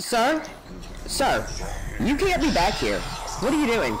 Sir? Sir, you can't be back here. What are you doing?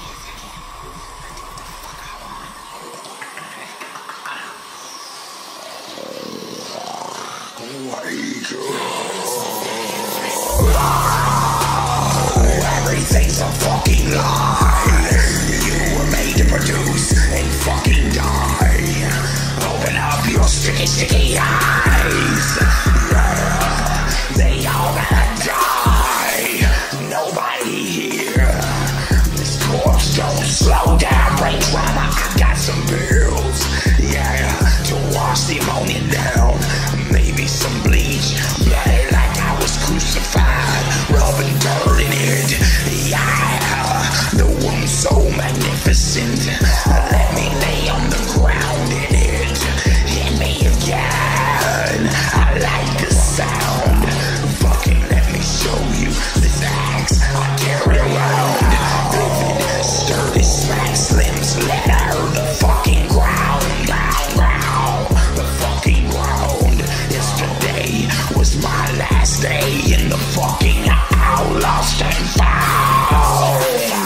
Everything's a fucking lie. You were made to produce and fucking die. Open up your sticky eyes. Yeah, they all gotta die. Nobody here. This corpse don't slow down. Brain trauma, I got some pills. Yeah, to wash the ammonia down. Maybe some bleach. Bloody like I was crucified. Rubbing dirt in it. Yeah, the wound's so magnificent. Let me lay on the ground in it. Hit me again. I like the sound. Fucking let me show you this axe I carry around. Vivid, sturdy smack slims. Let her the fucking ground. The fucking ground. Yesterday was my last day in the fucking out, lost and found.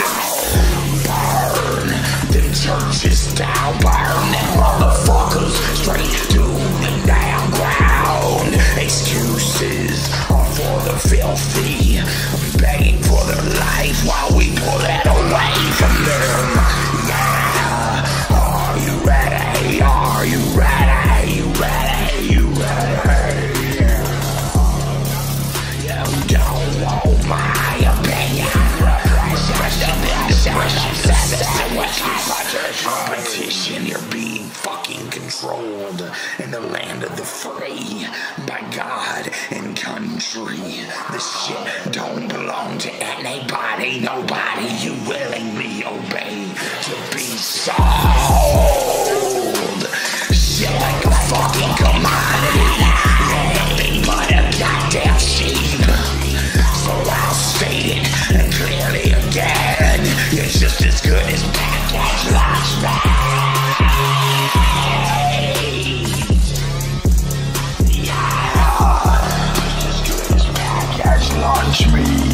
Burn them churches down, burn them motherfuckers straight to the damn ground. Excuses are for the filthy, begging for their life while we pull it away from them. Yeah, are you ready? Are you ready? You ready? You ready? You don't want my opinion. Competition, you're being fucking controlled in the land of the free by God and country. This shit don't belong to anybody, nobody. You willingly obey to be sold. Shit like a fucking commodity. You're nothing but a goddamn sheep. So I'll state it clearly again. You're just as good as package lunch meat. Yeah, just as good as package lunch meat.